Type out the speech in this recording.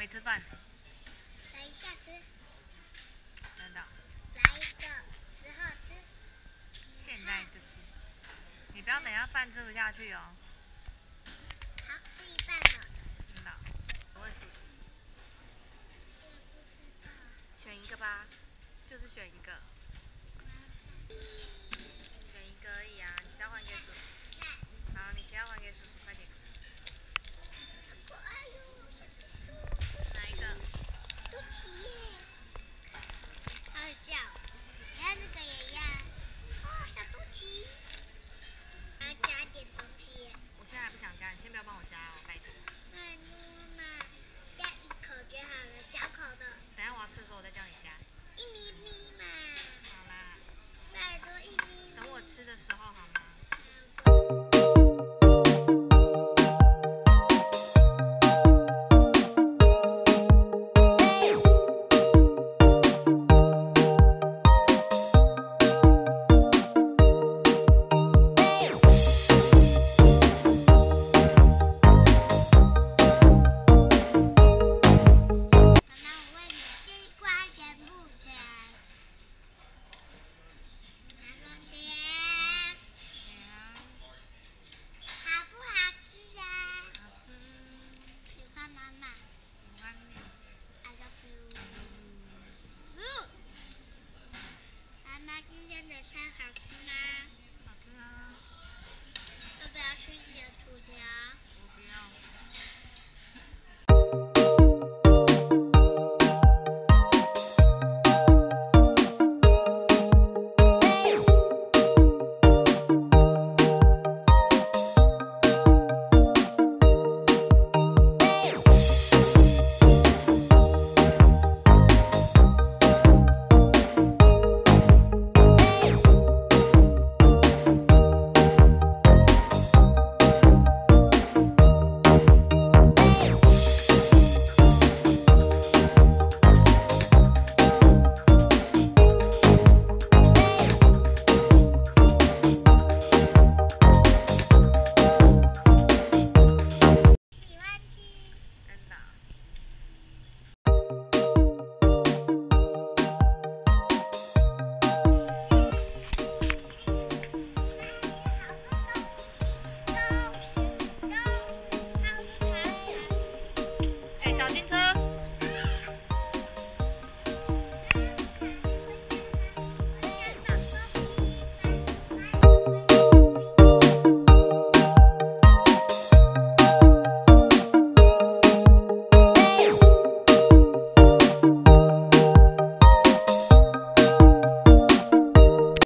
没吃饭。 等一下吃。 真的。 来一个时候吃。 现在就吃。你不要等一下饭吃不下去哦。 好，吃一半了。 真的。我会数数。选一个吧，就是选一个。选一个而已啊，你只要还给叔叔。好，你先要还给叔叔，快点。哪一个？ 肚脐耶，好好笑。你看这个也一样。哦，小肚脐。还要加点东西耶。 我现在还不想加，你先不要帮我加哦，拜托。 拜托嘛，加一口就好了，小口的。 等一下我要吃的时候我再叫你加。 一咪咪嘛。 好啦。 拜托一咪咪。 等我吃的时候好吗？ 的菜好吃吗？ 好吃啊！ 要不要吃一点薯条？